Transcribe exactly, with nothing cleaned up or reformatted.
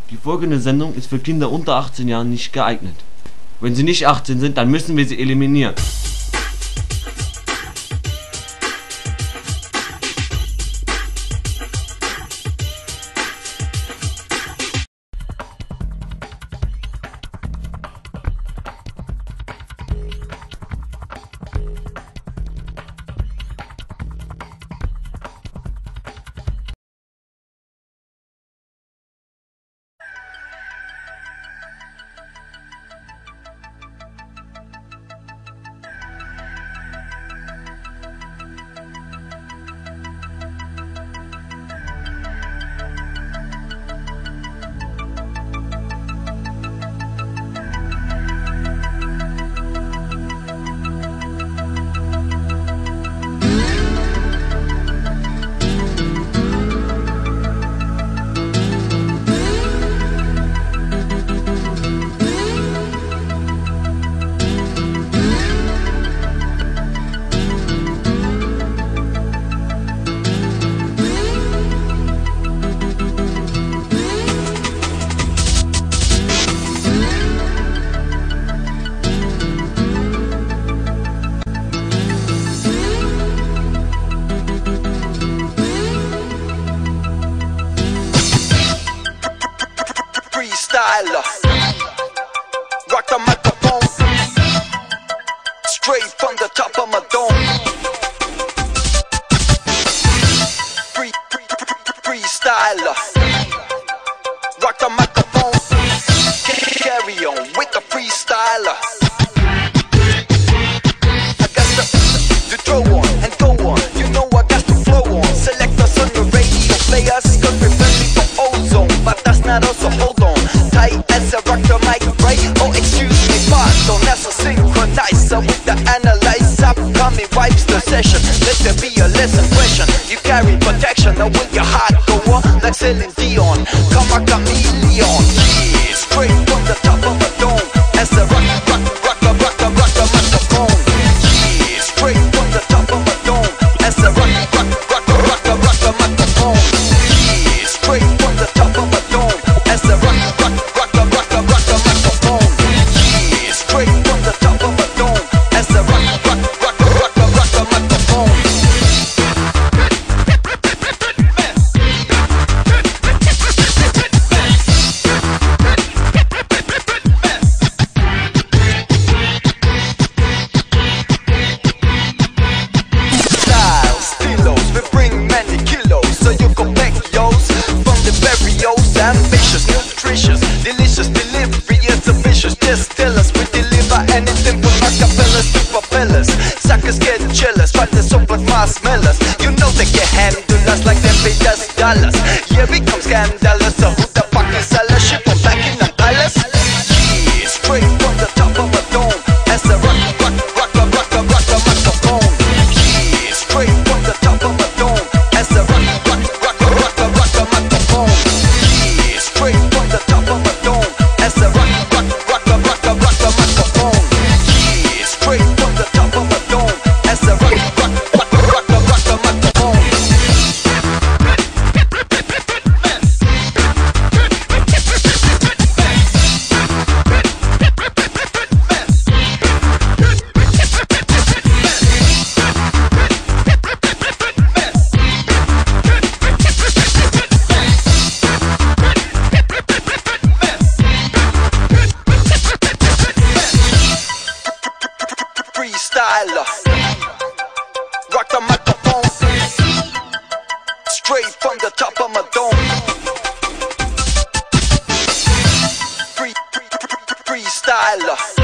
Die folgende Sendung ist für Kinder unter achtzehn Jahren nicht geeignet. Wenn sie nicht achtzehn sind, dann müssen wir sie eliminieren. Freestyler, rock the microphone, straight from the top of my dome. Free, free, free, freestyler, rock the microphone, carry on with the freestyler. I got to, to throw on and go on, you know I got to flow on. Select us on the radio, play us, cause we're friendly for ozone, but that's not us, so hold on. Tight as I rock the mic, right? Oh, excuse me, pardon, that's a synchronizer with the analyzer. Coming wipes the session, let there be a lesson question. You carry protection, now will your heart go on like Celine Dion? Come a chameleon, yeah, straight from the top of a dome. As I rock, rock, rock, rock, rock, rock the microphone, yeah, straight from the top of a dome. As I rock, rock, rock, rock, rock, rock the microphone, yeah, straight from the top of a dome. As I rock, rock, rock, rock, rock, rock the microphone, yeah, straight from the top of a dome. As I rock, rock, rock, rock, rock, rock the microphone. Styles, stilos, we bring many kilos, so you can back yours from the barrios. Ambitious, nutritious, delicious delivery is ambitious. Just tell us we deliver anything from acapellas to propellers. Suckers get jealous, try to soap like marshmallows. You know they can handle us like them pay us dollars. Yeah, we come scandalous, so who the fuck is all ship from back in the palace? Yeah, straight from the top of a dome. As I rock, rock, rock, rock, rock, rock, rock the microphone. Yeah, straight from the top of a dome. As I rock, rock, rock, rock, rock, rock the microphone. Yeah, straight from the top of a dome. As I rock, rock, rock, rock, rock, rock, rock the microphone. Yeah, straight from the top of a dome. As I rock, rock, rock, rock, rock, rock the microphone. Freestyler, rock the microphone, straight from the top of my dome. Free, free, free, freestyler.